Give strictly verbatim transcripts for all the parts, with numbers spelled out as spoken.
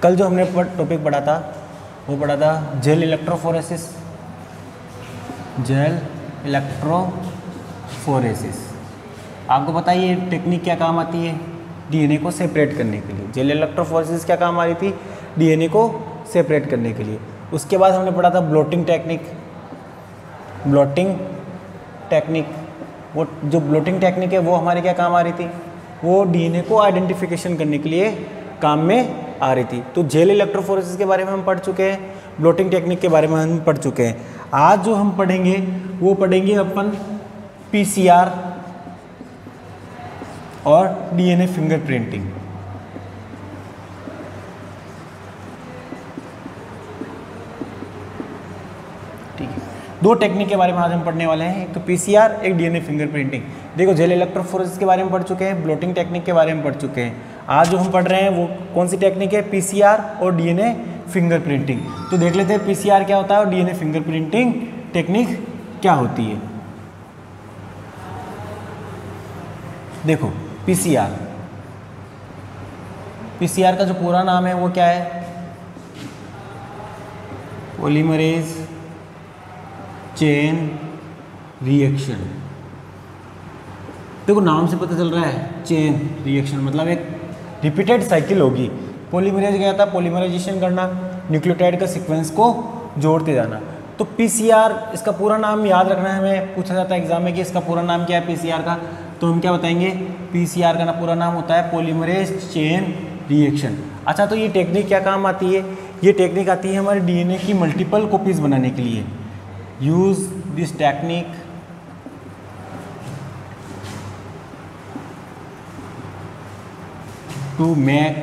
कल जो हमने टॉपिक पढ़ा था वो पढ़ा था जेल इलेक्ट्रोफोरेसिस। जेल इलेक्ट्रोफोरेसिस आपको पता है ये टेक्निक क्या काम आती है? डीएनए को सेपरेट करने के लिए। जेल इलेक्ट्रोफोरेसिस क्या काम आ रही थी? डीएनए को सेपरेट करने के लिए। उसके बाद हमने पढ़ा था ब्लोटिंग टेक्निक। ब्लोटिंग टेक्निक वो जो ब्लोटिंग टेक्निक है वो हमारे क्या काम आ रही थी? वो डीएनए को आइडेंटिफिकेशन करने के लिए काम में आ रही थी। तो जेल इलेक्ट्रोफोरेसिस के बारे में हम पढ़ चुके हैं, ब्लोटिंग टेक्निक के बारे में हम पढ़ चुके हैं। आज जो हम पढ़ेंगे वो पढ़ेंगे अपन पीसीआर और डीएनए फिंगरप्रिंटिंग। ठीक है, दो टेक्निक के बारे में आज हम पढ़ने वाले हैं, एक तो पीसीआर, एक डीएनए फिंगरप्रिंटिंग। देखो जेल इलेक्ट्रोफोरेसिस के बारे में पढ़ चुके हैं, ब्लोटिंग टेक्निक के बारे में पढ़ चुके हैं। आज जो हम पढ़ रहे हैं वो कौन सी टेक्निक है? पीसीआर और डीएनए फिंगरप्रिंटिंग। तो देख लेते हैं पीसीआर क्या होता है और डीएनए फिंगरप्रिंटिंग टेक्निक क्या होती है। देखो पीसीआर, पीसीआर का जो पूरा नाम है वो क्या है? Polymerase chain reaction. देखो नाम से पता चल रहा है चेन रिएक्शन मतलब एक रिपीटेड साइकिल होगी। पॉलीमरेज क्या था? पॉलीमराइजेशन करना, न्यूक्लियोटाइड का सीक्वेंस को जोड़ते जाना। तो पीसीआर इसका पूरा नाम याद रखना है, हमें पूछा जाता है एग्जाम में कि इसका पूरा नाम क्या है पीसीआर का, तो हम क्या बताएंगे? पीसीआर का ना पूरा नाम होता है पॉलीमरेज चेन रिएक्शन। अच्छा, तो ये टेक्निक क्या काम आती है? ये टेक्निक आती है हमारे डीएनए की मल्टीपल कॉपीज बनाने के लिए। Use this technique to make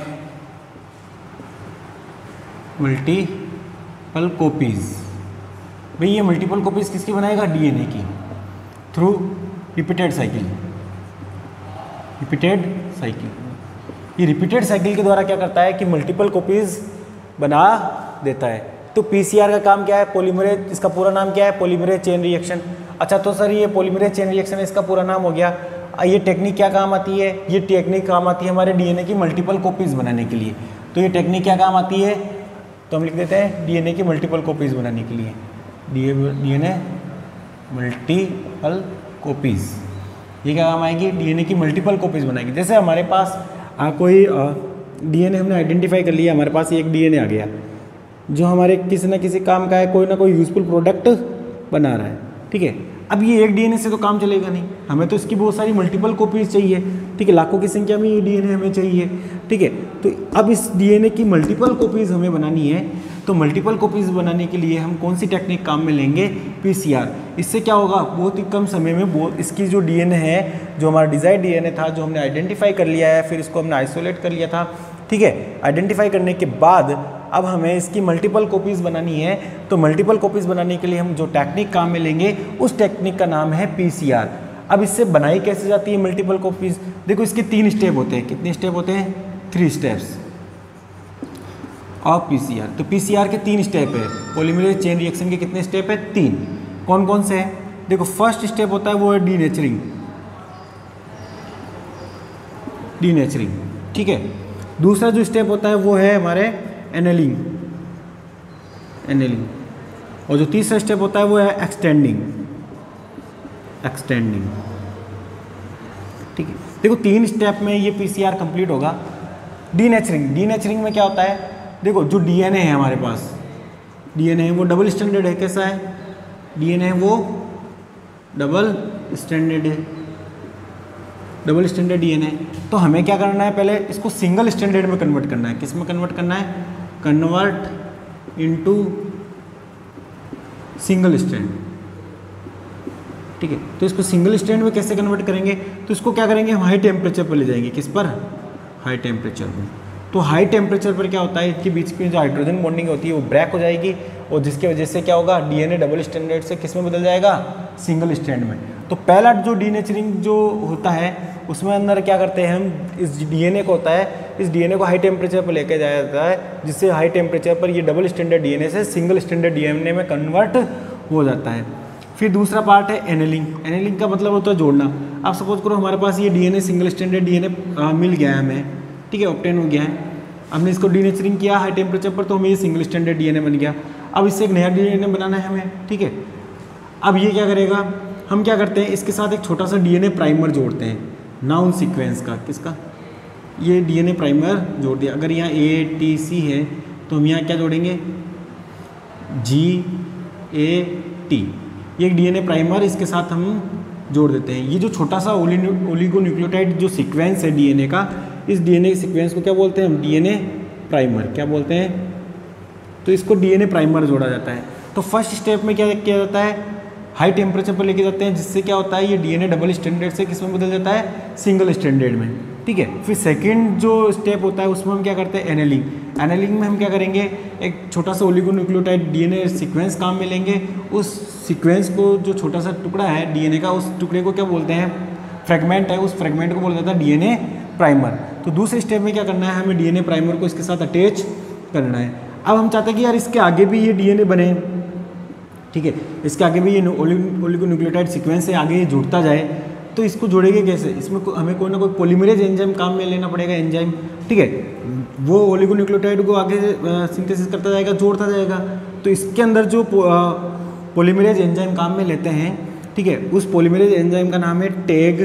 multiple copies. भाई ये मल्टीपल कॉपीज किसकी बनाएगा? डीएनए की, through repeated cycle. Repeated cycle, ये रिपीटेड साइकिल के द्वारा क्या करता है कि मल्टीपल कॉपीज बना देता है। तो पीसीआर का काम क्या है? पॉलीमरेज, इसका पूरा नाम क्या है? Polymerase chain reaction. अच्छा, तो सर ये पॉलीमरेज चेन रिएक्शन है, इसका पूरा नाम हो गया। ये टेक्निक क्या काम आती है? ये टेक्निक काम आती है हमारे डीएनए की मल्टीपल कॉपीज बनाने के लिए। तो ये टेक्निक क्या काम आती है? तो हम लिख देते हैं डीएनए की मल्टीपल कॉपीज बनाने के लिए। डीएनए मल्टीपल कॉपीज, ये क्या काम आएगी? डीएनए की मल्टीपल कॉपीज बनाएगी। जैसे हमारे पास आ, कोई डीएनए हमने आइडेंटिफाई कर लिया, हमारे पास एक डीएनए आ गया जो हमारे किसी ना किसी काम का है, कोई ना कोई यूजफुल प्रोडक्ट बना रहा है। ठीक है, अब ये एक डीएनए से तो काम चलेगा नहीं, हमें तो इसकी बहुत सारी मल्टीपल कॉपीज चाहिए। ठीक है, लाखों की संख्या में ये डीएनए हमें चाहिए। ठीक है, तो अब इस डीएनए की मल्टीपल कॉपीज हमें बनानी है। तो मल्टीपल कॉपीज बनाने के लिए हम कौन सी टेक्निक काम में लेंगे? पीसीआर। इससे क्या होगा? बहुत ही कम समय में बहुत इसकी जो डीएनए है, जो हमारा डिजायर्ड डीएनए था, जो हमने आइडेंटिफाई कर लिया है, फिर इसको हमने आइसोलेट कर लिया था। ठीक है, आइडेंटिफाई करने के बाद अब हमें इसकी मल्टीपल कॉपीज बनानी है। तो मल्टीपल कॉपीज बनाने के लिए हम जो टेक्निक काम में लेंगे उस टेक्निक का नाम है पीसीआर। अब इससे बनाई कैसे जाती है मल्टीपल कॉपीज? देखो इसके तीन स्टेप होते हैं। कितने स्टेप होते हैं? Three steps of PCR. तो पीसीआर के तीन स्टेप है। पॉलीमरेज चेन रिएक्शन के कितने स्टेप है? तीन। कौन कौन से हैं? देखो फर्स्ट स्टेप होता है वो है डीनेचरिंग। डीनेचरिंग, ठीक है। दूसरा जो स्टेप होता है वो है हमारे एनेलिंग। एनेलिंग। और जो तीसरा स्टेप होता है वो है एक्सटेंडिंग। एक्सटेंडिंग, ठीक है। देखो तीन स्टेप में ये पीसीआर कंप्लीट होगा। डीनेचरिंग, डीनेचरिंग में क्या होता है? देखो जो डीएनए है हमारे पास, डीएनए है वो डबल स्टैंडर्ड है। कैसा है? डीएनए है वो डबल स्टैंडर्ड है। Double standard DNA. तो हमें क्या करना है? पहले इसको सिंगल स्टैंडर्ड में कन्वर्ट करना है। किस में कन्वर्ट करना है? कन्वर्ट इनटू सिंगल स्ट्रैंड, ठीक है। तो इसको सिंगल स्ट्रैंड में कैसे कन्वर्ट करेंगे? तो इसको क्या करेंगे? हम हाई टेम्परेचर पर ले जाएंगे। किस पर? हाई टेम्परेचर पर। तो हाई टेम्परेचर पर क्या होता है? इनके बीच की जो हाइड्रोजन बॉन्डिंग होती है वो ब्रेक हो जाएगी, और जिसकी वजह से क्या होगा? डीएनए डबल स्टैंडर्ड से किस में बदल जाएगा? सिंगल स्ट्रैंड में। तो पहला जो डीनेचरिंग जो होता है उसमें अंदर क्या करते हैं हम? इस डीएनए को होता है, इस डीएनए को हाई टेम्परेचर पर लेकर जाया जाता है, जिससे हाई टेम्परेचर पर ये डबल स्टैंडर्ड डीएनए से सिंगल स्टैंडर्ड डीएनए में कन्वर्ट हो जाता है। फिर दूसरा पार्ट है एनेलिंग। एनेलिंग का मतलब होता है जोड़ना। आप सपोज करो हमारे पास ये डीएनए सिंगल स्टैंडर्ड डीएनए मिल गया है हमें, ठीक है, ऑब्टेन हो गया है। हमने इसको डीनेचरिंग किया हाई टेम्परेचर पर, तो हमें ये सिंगल स्टैंडर्ड डीएनए बन गया। अब इससे एक नया डीएनए बनाना है हमें, ठीक है। अब ये क्या करेगा, हम क्या करते हैं, इसके साथ एक छोटा सा डीएनए प्राइमर जोड़ते हैं, नाउन सीक्वेंस का, किसका, ये डीएनए प्राइमर जोड़ दिया। अगर यहाँ ए टी सी है तो हम यहाँ क्या जोड़ेंगे, जी ए टी, ये एक डीएनए प्राइमर इसके साथ हम जोड़ देते हैं। ये जो छोटा सा ओलिगोन्यूक्लियोटाइड जो सीक्वेंस है डीएनए का, इस डीएनए सीक्वेंस को क्या बोलते हैं हम, डीएनए प्राइमर, क्या बोलते हैं, तो इसको डीएनए प्राइमर जोड़ा जाता है। तो फर्स्ट स्टेप में क्या किया जाता है, हाई टेम्परेचर पर लेके जाते हैं, जिससे क्या होता है, ये डीएनए डबल स्टैंडर्ड से किस में बदल जाता है, सिंगल स्टैंडर्ड में, ठीक है। फिर सेकंड जो स्टेप होता है उसमें हम क्या करते हैं, एनेलिंग। एनेलिंग में हम क्या करेंगे, एक छोटा सा ओलिगोन्यूक्लियोटाइड डीएनए सीक्वेंस काम में लेंगे, उस सीक्वेंस को, जो छोटा सा टुकड़ा है डीएनए का, उस टुकड़े को क्या बोलते हैं, फ्रेगमेंट है, उस फ्रेगमेंट को बोला जाता है डीएनए प्राइमर। तो दूसरे स्टेप में क्या करना है, हमें डीएनए प्राइमर को इसके साथ अटैच करना है। अब हम चाहते हैं कि यार इसके आगे भी ये डीएनए बने, ठीक है, इसके आगे भी ये ओलिगोन्यूक्लियोटाइड सीक्वेंस है, आगे ये जुड़ता जाए, तो इसको जोड़ेंगे कैसे, इसमें को, हमें कोई ना कोई पॉलीमरेज एंजाइम काम में लेना पड़ेगा, एंजाइम, ठीक है। वो ओलिगोन्यूक्लियोटाइड को आगे सिंथेसिस करता जाएगा, जोड़ता जाएगा। तो इसके अंदर जो पॉलीमरेज एंजाइम काम में लेते हैं, ठीक है, उस पॉलीमरेज एंजाइम का नाम है टैग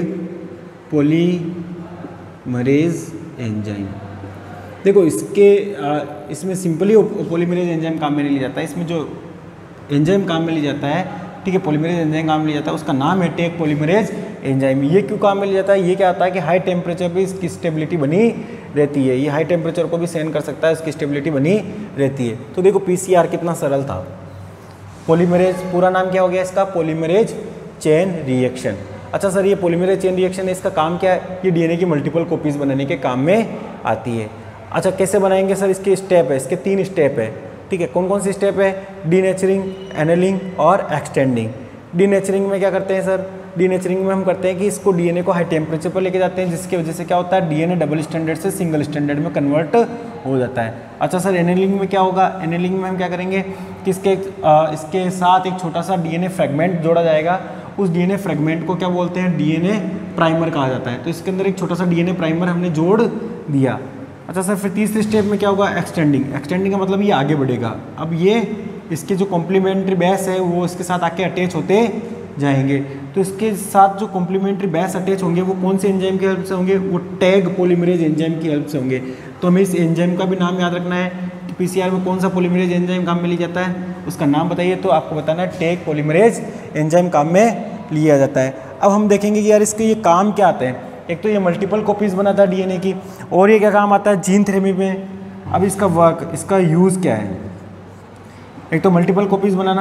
पॉलीमरेज एंजाइम। देखो इसके आ, इसमें सिंपली पॉलीमरेज एंजाइम काम में नहीं लिया जाता है, इसमें जो एंजाइम काम में लिया जाता है, ठीक है, पॉलीमरेज एंजाइम काम में लिया जाता है, उसका नाम है टैग पॉलीमरेज एंजाइम। ये क्यों काम में लिया जाता है, ये क्या होता है कि हाई टेम्परेचर पे इसकी स्टेबिलिटी बनी रहती है, ये हाई टेम्परेचर को भी सहन कर सकता है, इसकी स्टेबिलिटी बनी रहती है। तो देखो पीसीआर कितना सरल था, पॉलीमरेज, पूरा नाम क्या हो गया इसका, पॉलीमरेज चेन रिएक्शन। अच्छा सर, ये पॉलीमरेज चेन रिएक्शन है, इसका काम क्या है, ये डीएनए की मल्टीपल कॉपीज बनाने के काम में आती है। अच्छा कैसे बनाएंगे सर, इसके स्टेप है, इसके तीन स्टेप है, ठीक है। कौन कौन सी स्टेप है, डीनेचरिंग, एनेलिंग और एक्सटेंडिंग। डीनेचरिंग में क्या करते हैं सर, डीनेचरिंग में हम करते हैं कि इसको डीएनए को हाई टेम्परेचर पर लेके जाते हैं, जिसकी वजह से क्या होता है, डीएनए डबल स्टैंडर्ड से सिंगल स्टैंडर्ड में कन्वर्ट हो जाता है। अच्छा सर, एनेलिंग में क्या होगा, एनेलिंग में हम क्या करेंगे कि इसके आ, इसके साथ एक छोटा सा डीएनए फ्रेगमेंट जोड़ा जाएगा, उस डीएनए फ्रेगमेंट को क्या बोलते हैं, डीएनए प्राइमर कहा जाता है। तो इसके अंदर एक छोटा सा डीएनए प्राइमर हमने जोड़ दिया। अच्छा सर, फिर तीसरे स्टेप में क्या होगा, एक्सटेंडिंग। एक्सटेंडिंग का मतलब ये आगे बढ़ेगा, अब ये इसके जो कॉम्प्लीमेंट्री बेस है वो इसके साथ आके अटैच होते जाएंगे। तो इसके साथ जो कॉम्प्लीमेंट्री बेस अटैच होंगे वो कौन से एंजाइम की हेल्प से होंगे, वो टैग पॉलीमरेज एंजाइम की हेल्प से होंगे। तो हमें इस एंजाइम का भी नाम याद रखना है कि पीसीआर में कौन सा पॉलीमरेज एंजाइम काम में लिया जाता है, उसका नाम बताइए। तो आपको बताना है टैग पॉलीमरेज एंजाइम काम में लिया जाता है। अब हम देखेंगे कि यार इसके ये काम क्या आते हैं। एक तो ये मल्टीपल कॉपीज बनाता है डीएनए की, और ये क्या काम आता है, जीन थेरेपी में। अब इसका वर्क, इसका यूज़ क्या है, एक तो मल्टीपल कॉपीज बनाना,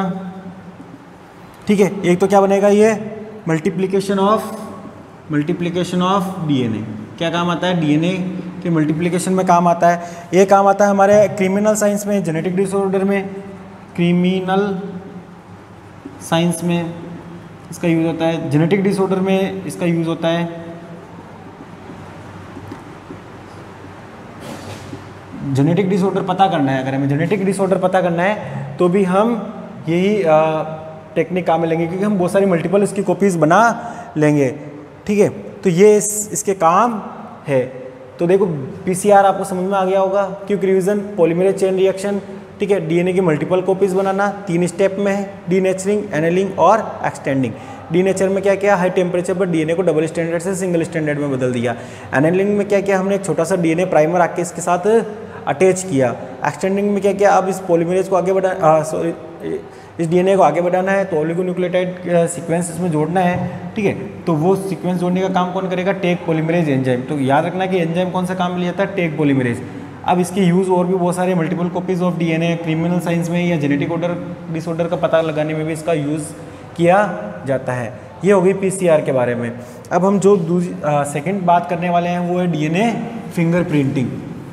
ठीक है, एक तो क्या बनेगा ये multiplication of multiplication of DNA. क्या काम आता है, डीएनए के मल्टीप्लिकेशन में काम आता है। ये काम आता है हमारे क्रिमिनल साइंस में, जेनेटिक डिसऑर्डर में, क्रिमिनल साइंस में इसका यूज़ होता है, जेनेटिक डिसऑर्डर में इसका यूज़ होता है। जेनेटिक डिसऑर्डर पता करना है, अगर हमें जेनेटिक डिसऑर्डर पता करना है तो भी हम यही टेक्निक काम में लेंगे, क्योंकि हम बहुत सारी मल्टीपल इसकी कॉपीज़ बना लेंगे, ठीक है। तो ये इस, इसके काम है। तो देखो पीसीआर आपको समझ में आ गया होगा, quick revision, polymerase chain reaction, ठीक है, डीएनए की मल्टीपल कॉपीज़ बनाना तीन स्टेप में है, डीनेचरिंग, एनेलिंग और एक्सटेंडिंग। डीनेचर में क्या किया, हाई टेम्परेचर पर डीएनए को डबल स्टैंडर्ड से सिंगल स्टैंडर्ड में बदल दिया। एनेलिंग में क्या किया, हमने एक छोटा सा डीएनए प्राइमर आके इसके साथ अटैच किया। एक्सटेंडिंग में क्या किया, अब इस पॉलीमरेज को आगे बढ़ा सॉरी इस डीएनए को आगे बढ़ाना है, तो ओलिगोन्यूक्लियोटाइड सीक्वेंस इसमें जोड़ना है, ठीक है। तो वो सीक्वेंस जोड़ने का काम कौन करेगा, टैग पॉलीमरेज एंजाइम। तो याद रखना कि एंजाइम कौन सा काम में लिया जाता है, टैग पॉलीमरेज। अब इसके यूज़ और भी बहुत सारे, multiple copies of DNA, criminal science में या जेनेटिक ऑर्डर डिसऑर्डर का पता लगाने में भी इसका यूज़ किया जाता है। ये हो गई पीसीआर के बारे में। अब हम जो दूसरी सेकेंड बात करने वाले हैं वो है डीएनए फिंगरप्रिंटिंग।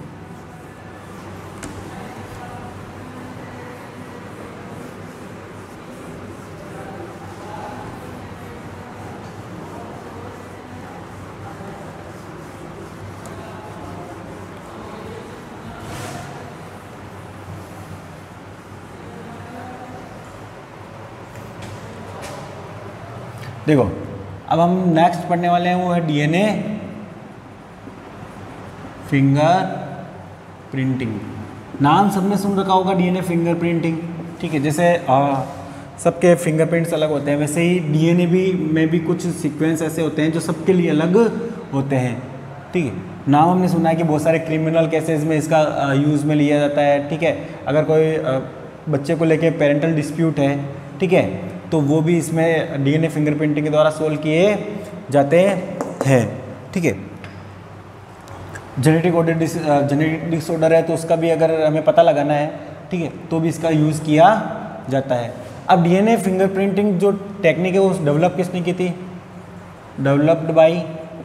देखो अब हम नेक्स्ट पढ़ने वाले हैं वो है डीएनए फिंगर प्रिंटिंग, नाम सबने सुन रखा होगा डीएनए फिंगरप्रिंटिंग, ठीक है। जैसे आ, सबके फिंगरप्रिंट्स अलग होते हैं, वैसे ही डीएनए भी में भी कुछ सीक्वेंस ऐसे होते हैं जो सबके लिए अलग होते हैं, ठीक है। नाम हमने सुना है कि बहुत सारे क्रिमिनल केसेस में इसका यूज़ में लिया जाता है, ठीक है। अगर कोई आ, बच्चे को लेके पेरेंटल डिस्प्यूट है, ठीक है, तो वो भी इसमें डीएनए फिंगरप्रिंटिंग के द्वारा सोल्व किए जाते हैं, ठीक है। जेनेटिक ऑर्डर जेनेटिक डिसऑर्डर है तो उसका भी अगर हमें पता लगाना है, ठीक है, तो भी इसका यूज़ किया जाता है। अब डीएनए फिंगरप्रिंटिंग जो टेक्निक है वो डेवलप किसने की थी? Developed by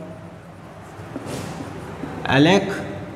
Alec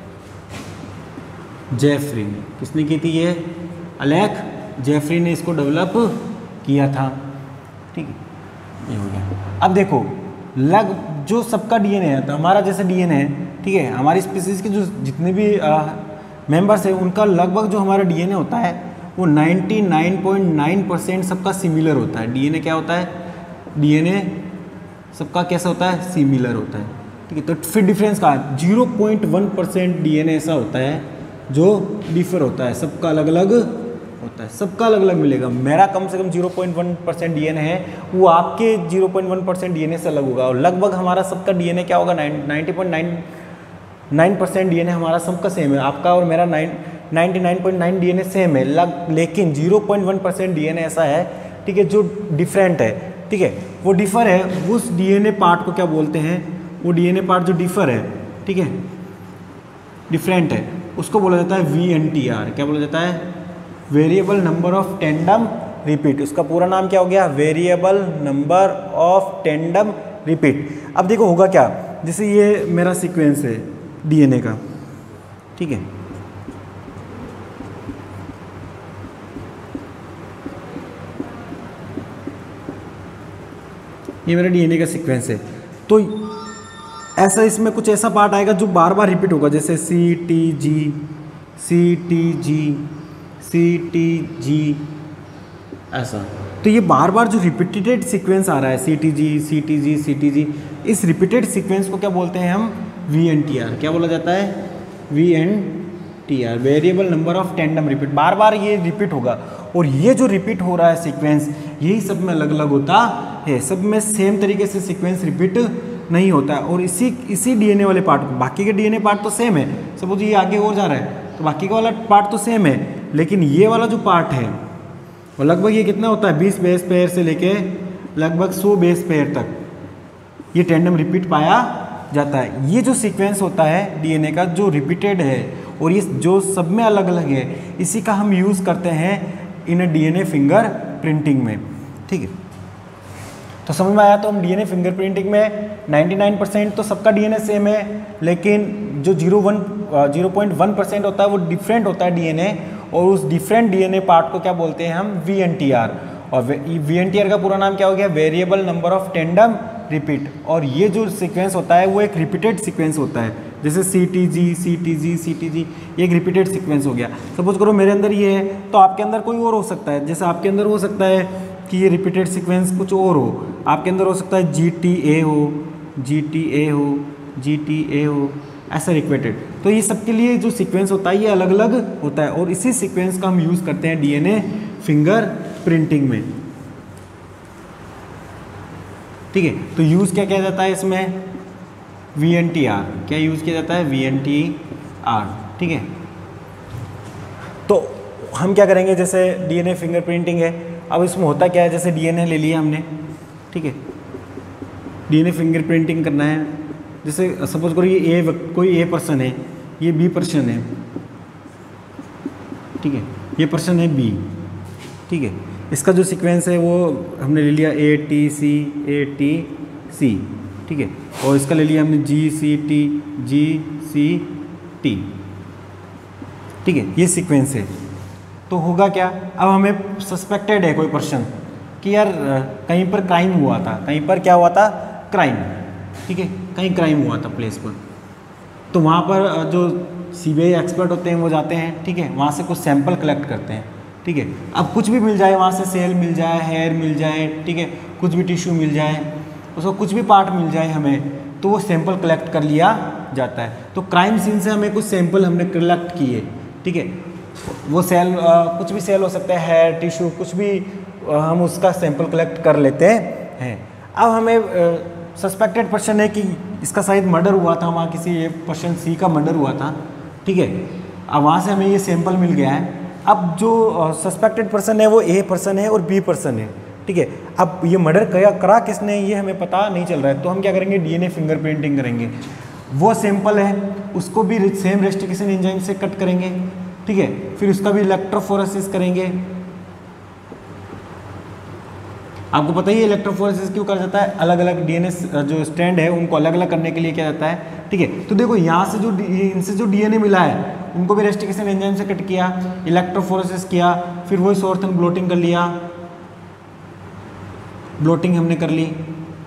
Jeffrey. किसने की थी ये? एलेक जेफरी ने इसको डेवलप किया था, ठीक है। ये हो गया। अब देखो लग जो सबका डीएनए है, तो हमारा जैसे डीएनए है, ठीक है, हमारी स्पीसीज के जो जितने भी मेंबर्स हैं उनका लगभग जो हमारा डीएनए होता है वो निन्यानवे पॉइंट नौ परसेंट सबका सिमिलर होता है। डीएनए क्या होता है? डीएनए सबका कैसा होता है? सिमिलर होता है, ठीक है। तो फिर डिफरेंस का zero point one percent DNA ऐसा होता है जो डिफर होता है, सबका अलग अलग होता है, सबका अलग अलग मिलेगा। मेरा कम से कम zero point one percent DNA है, वो आपके zero point one percent DNA से अलग होगा। और लगभग हमारा सबका डीएनए क्या होगा? Ninety point nine nine percent DNA हमारा सबका सेम है। आपका और मेरा nine ninety nine point nine DNA same है, लग लेकिन zero point one percent DNA ऐसा है, ठीक है, जो डिफरेंट है, ठीक है। वो डिफर है, उस डीएनए पार्ट को क्या बोलते हैं? वो डीएनए पार्ट जो डिफर है, ठीक है, डिफरेंट है, उसको बोला जाता है वी एन टी आर। क्या बोला जाता है? Variable number of tandem repeat. उसका पूरा नाम क्या हो गया? Variable number of tandem repeat. अब देखो होगा क्या, जैसे ये मेरा सीक्वेंस है डीएनए का, ठीक है, ये मेरा डीएनए का सीक्वेंस है, तो ऐसा इसमें कुछ ऐसा पार्ट आएगा जो बार बार रिपीट होगा, जैसे C T G C T G C T G ऐसा। तो ये बार बार जो रिपीटेड सीक्वेंस आ रहा है C T G C T G C T G, इस रिपीटेड सीक्वेंस को क्या बोलते हैं हम? V N T R. क्या बोला जाता है? V N T R, variable number of tandem repeat. बार बार ये रिपीट होगा, और ये जो रिपीट हो रहा है सीक्वेंस, यही सब में अलग अलग होता है, सब में सेम तरीके से सीक्वेंस रिपीट नहीं होता है। और इसी इसी डीएनए वाले पार्ट, बाकी के डीएनए पार्ट तो सेम है, सपोज ये आगे और जा रहा है तो बाकी का वाला पार्ट तो सेम है, लेकिन ये वाला जो पार्ट है वो लगभग ये कितना होता है? बीस बेस पेयर से लेके लगभग सौ बेस पेयर तक ये टेंडम रिपीट पाया जाता है। ये जो सीक्वेंस होता है डीएनए का जो रिपीटेड है और ये जो सब में अलग अलग है, इसी का हम यूज़ करते हैं इन डीएनए फिंगर प्रिंटिंग में, ठीक है। तो समझ में आया? तो हम डीएनए फिंगरप्रिंटिंग में निन्यानवे परसेंट तो सबका डीएनए सेम है, लेकिन जो zero one zero point one percent होता है वो डिफरेंट होता है डीएनए, और उस डिफरेंट डीएनए पार्ट को क्या बोलते हैं हम? V N T R. और वी एन टी आर का पूरा नाम क्या हो गया? Variable number of tandem repeat. और ये जो सीक्वेंस होता है वो एक रिपीटेड सीक्वेंस होता है, जैसे C T G C T G C T G, ये एक रिपीटेड सीक्वेंस हो गया। सपोज करो मेरे अंदर ये है तो आपके अंदर कोई और हो सकता है, जैसे आपके अंदर हो सकता है कि ये रिपीटेड सीक्वेंस कुछ और हो, आपके अंदर हो सकता है जी टी ए हो जी टी ए हो जी टी ए हो, ऐसा रिपीटेड। तो ये सबके लिए जो सीक्वेंस होता है ये अलग अलग होता है, और इसी सीक्वेंस का हम यूज़ करते हैं डीएनए फिंगर प्रिंटिंग में, ठीक है। तो यूज़ क्या किया जाता है इसमें? V N T R. क्या यूज़ किया जाता है? वी एन टी आर, ठीक है। तो हम क्या करेंगे, जैसे डीएनए फिंगरप्रिंटिंग है, अब इसमें होता क्या है, जैसे डीएनए ले लिया हमने, ठीक है, डीएनए फिंगरप्रिंटिंग करना है, जैसे सपोज करो ये ए कोई ए पर्सन है, ये बी पर्सन है, ठीक है, ये पर्सन है बी, ठीक है। इसका जो सीक्वेंस है वो हमने ले लिया A T C A T C, ठीक है, और इसका ले लिया हमने जी C T G C T, ठीक है, ये सीक्वेंस है। तो होगा क्या, अब हमें सस्पेक्टेड है कोई पर्सन कि यार कहीं पर क्राइम हुआ था, कहीं पर क्या हुआ था? क्राइम, ठीक है, कहीं क्राइम हुआ था प्लेस पर। तो वहाँ पर जो सीबीआई एक्सपर्ट होते हैं वो जाते हैं, ठीक है, वहाँ से कुछ सैंपल कलेक्ट करते हैं, ठीक है। अब कुछ भी मिल जाए वहाँ से, सेल मिल जाए, हेयर मिल जाए, ठीक है, कुछ भी टिश्यू मिल जाए, उसका कुछ भी पार्ट मिल जाए हमें, तो वो सैंपल कलेक्ट कर लिया जाता है। तो क्राइम सीन से हमें कुछ सैंपल हमने कलेक्ट किए, ठीक है, वो सेल कुछ भी सेल हो सकता है, हेयर टिश्यू कुछ भी, आ, हम उसका सैंपल कलेक्ट कर लेते हैं। अब हमें सस्पेक्टेड पर्सन है कि इसका शायद मर्डर हुआ था, वहाँ किसी ये पर्सन सी का मर्डर हुआ था, ठीक है, अब वहाँ से हमें ये सैंपल मिल गया है। अब जो सस्पेक्टेड पर्सन है वो ए पर्सन है और बी पर्सन है, ठीक है। अब ये मर्डर करा करा किसने ये हमें पता नहीं चल रहा है, तो हम क्या करेंगे, डीएनए फिंगरप्रिंटिंग करेंगे। वो सैंपल है उसको भी सेम रेस्टिकेशन एंजाइम से कट करेंगे, ठीक है, फिर उसका भी इलेक्ट्रोफोरेसिस करेंगे। आपको पता ही है इलेक्ट्रोफोरेसिस क्यों करा जाता है, अलग अलग डीएनए जो स्ट्रैंड है उनको अलग अलग करने के लिए किया जाता है, ठीक है। तो देखो यहाँ से जो इनसे जो डीएनए मिला है उनको भी रेस्टिकेशन एंजाइम से कट किया, इलेक्ट्रोफोरेसिस किया, फिर वही सॉर्ट एंड ब्लोटिंग कर लिया, ब्लोटिंग हमने कर ली,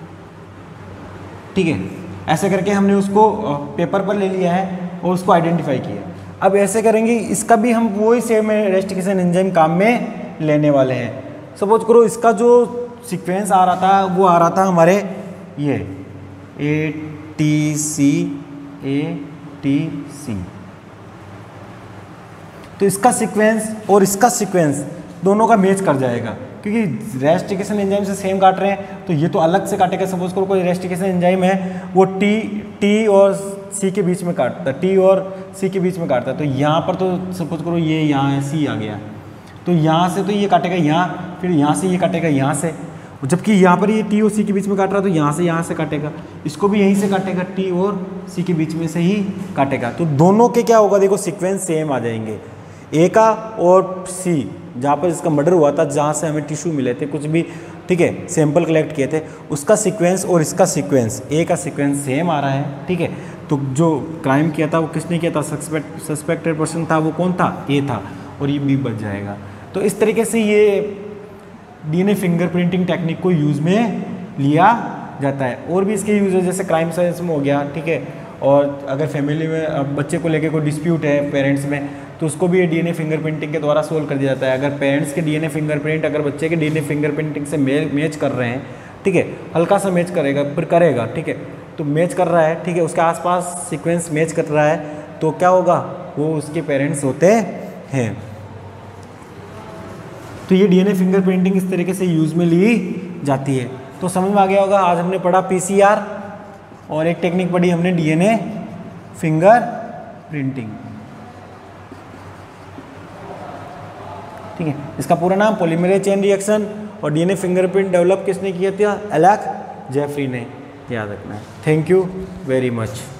ठीक है। ऐसे करके हमने उसको पेपर पर ले लिया है और उसको आइडेंटिफाई किया। अब ऐसे करेंगे इसका भी हम वही सेम रेस्टिकेशन एंजाइम काम में लेने वाले हैं। सपोज करो इसका जो सीक्वेंस आ रहा था वो आ रहा था हमारे ये A T C A T C, तो इसका सीक्वेंस और इसका सीक्वेंस दोनों का मैच कर जाएगा, क्योंकि रेस्टिकेशन एंजाइम से सेम काट रहे हैं तो ये तो अलग से काटेगा। सपोज करो कोई रेस्टिकेशन एंजाइम है वो टी टी और सी के बीच में काटता है, टी और सी के बीच में काटता है, तो यहाँ पर तो सपोज करो ये यहाँ है, सी आ गया, तो यहाँ से तो ये काटेगा यहाँ, फिर यहाँ से ये काटेगा यहाँ से, जबकि यहाँ पर ये टी और सी के बीच में काट रहा है तो यहाँ से यहाँ से काटेगा, इसको भी यहीं से काटेगा, टी और सी के बीच में से ही काटेगा। तो दोनों के क्या होगा, देखो सीक्वेंस सेम आ जाएंगे, ए का और सी जहाँ पर इसका मर्डर हुआ था, जहाँ से हमें टिश्यू मिले थे कुछ भी, ठीक है, सैंपल कलेक्ट किए थे, उसका सीक्वेंस और इसका सीक्वेंस, ए का सीक्वेंस सेम आ रहा है, ठीक है। तो जो क्राइम किया था वो किसने किया था, सस्पेक्ट सस्पेक्टेड पर्सन था, वो कौन था, ए था, और ये बी बच जाएगा। तो इस तरीके से ये डीएनए फिंगरप्रिंटिंग टेक्निक को यूज़ में लिया जाता है। और भी इसके यूज है, जैसे क्राइम साइंस में हो गया, ठीक है, और अगर फैमिली में बच्चे को लेके कोई डिस्प्यूट है पेरेंट्स में, तो उसको भी ये डीएनए फिंगरप्रिंटिंग के द्वारा सोल्व कर दिया जाता है। अगर पेरेंट्स के डीएनए फिंगरप्रिंट अगर बच्चे के डीएनए फिंगरप्रिंटिंग से मैच कर रहे हैं, ठीक है, हल्का सा मैच करेगा फिर करेगा, ठीक है, तो मैच कर रहा है, ठीक है, उसके आसपास सीक्वेंस मैच कर रहा है, तो क्या होगा, वो उसके पेरेंट्स होते हैं। तो ये डीएनए फिंगरप्रिंटिंग इस तरीके से यूज़ में ली जाती है। तो समझ में आ गया होगा, आज हमने पढ़ा पीसीआर और एक टेक्निक पढ़ी हमने डीएनए फिंगर प्रिंटिंग, ठीक है। इसका पूरा नाम पॉलीमरेज चेन रिएक्शन, और डीएनए फिंगरप्रिंट डेवलप किसने किया था, एलेक जेफरी ने, याद रखना है। Thank you very much.